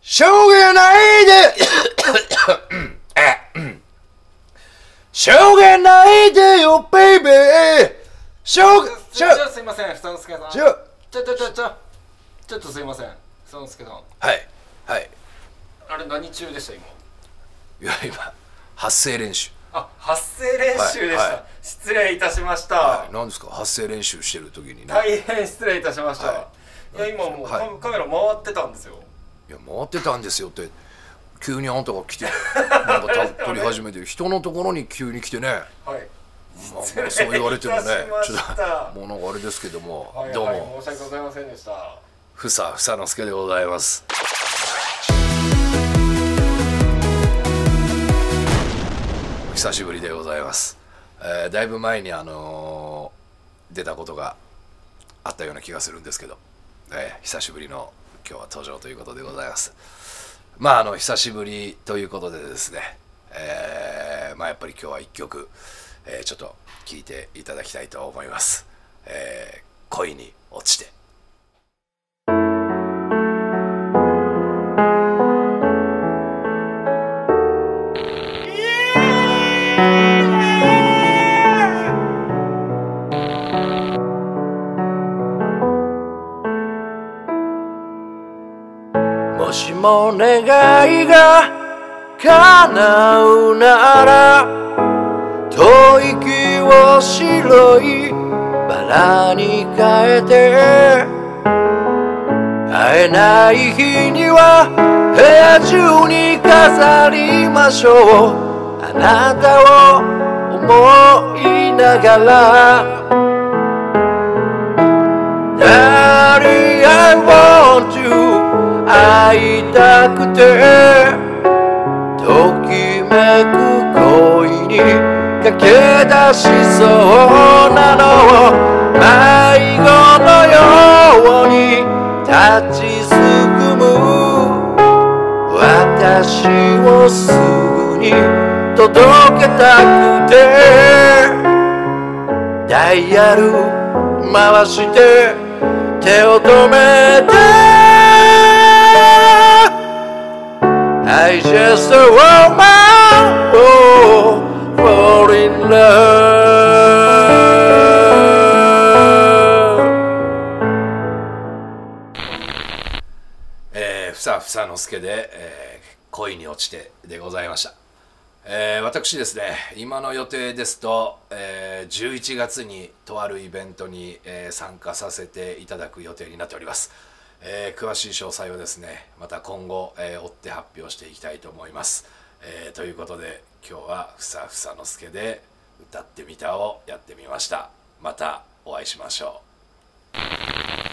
しょうがないでしょうがないでよベイベー。 すいません、房之助さん。ちょっとすいません、房之助さん。 はいはい。 あれ何中でした今？ いや今発声練習。 発声練習でした。失礼いたしました。 何ですか、発声練習してる時にね。 大変失礼いたしました。いや今もうカメラ回ってたんですよ。 いや回ってたんですよって急にあんたが来てなんか撮り始めて人のところに急に来てね。 はい。 そう言われてもね、ちょっともうなんかあれですけども、どうも申し訳ございませんでした。 房之助でございます。お久しぶりでございます。だいぶ前に出たことがあったような気がするんですけど、久しぶりの今日は登場ということでございます。まあ久しぶりということでですね、まあやっぱり今日は一曲ちょっと聴いていただきたいと思います。恋に落ちて。もしも願いが叶うなら吐息を白いバラに変えて、会えない日には部屋中に飾りましょう。あなたを思いながら Daddy, I want you 会いたくてときめく恋に駆け出しそうなのを迷子のように立ちすくむ私をすぐに届けたくてダイヤル回して手を止めてI just want my fall in love 房之助で、恋に落ちてでございました。私ですね、今の予定ですと、11月にとあるイベントに、参加させていただく予定になっております。詳しい詳細をですねまた今後、追って発表していきたいと思います。ということで今日は房之助で歌ってみたをやってみました。またお会いしましょう。